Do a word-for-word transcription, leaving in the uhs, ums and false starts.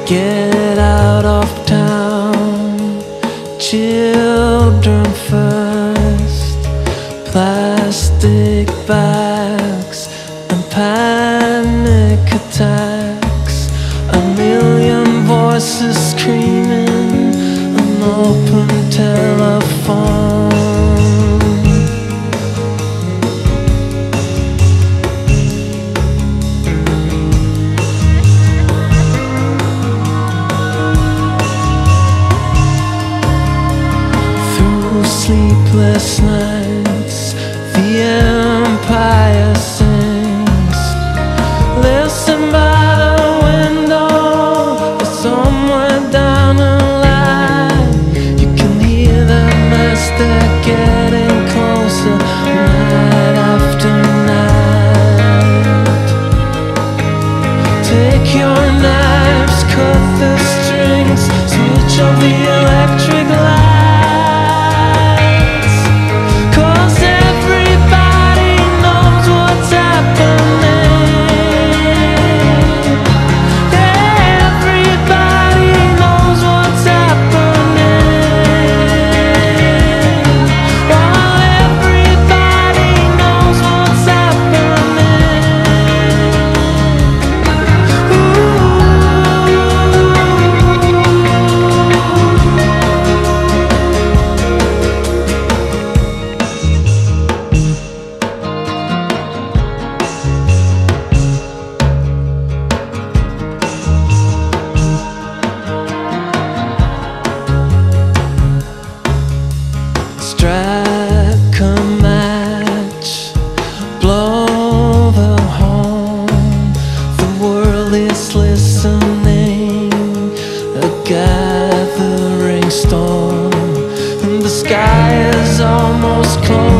Get out of town, children first. Plastic bags and panic attacks. A million voices screaming, an open telephone. Sleepless nights, the empire sings. Listen by the window, there's somewhere down the line. You can hear them as they're getting closer, night after night. Take your knives, cut the strings, switch off the electric light. Strike a match, blow the horn. The world is listening, a gathering storm, and the sky is almost closed.